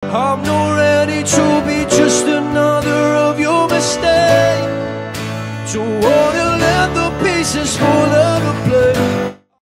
I'm not ready to be just another of your mistakes. Don't wanna let the pieces fall out of place.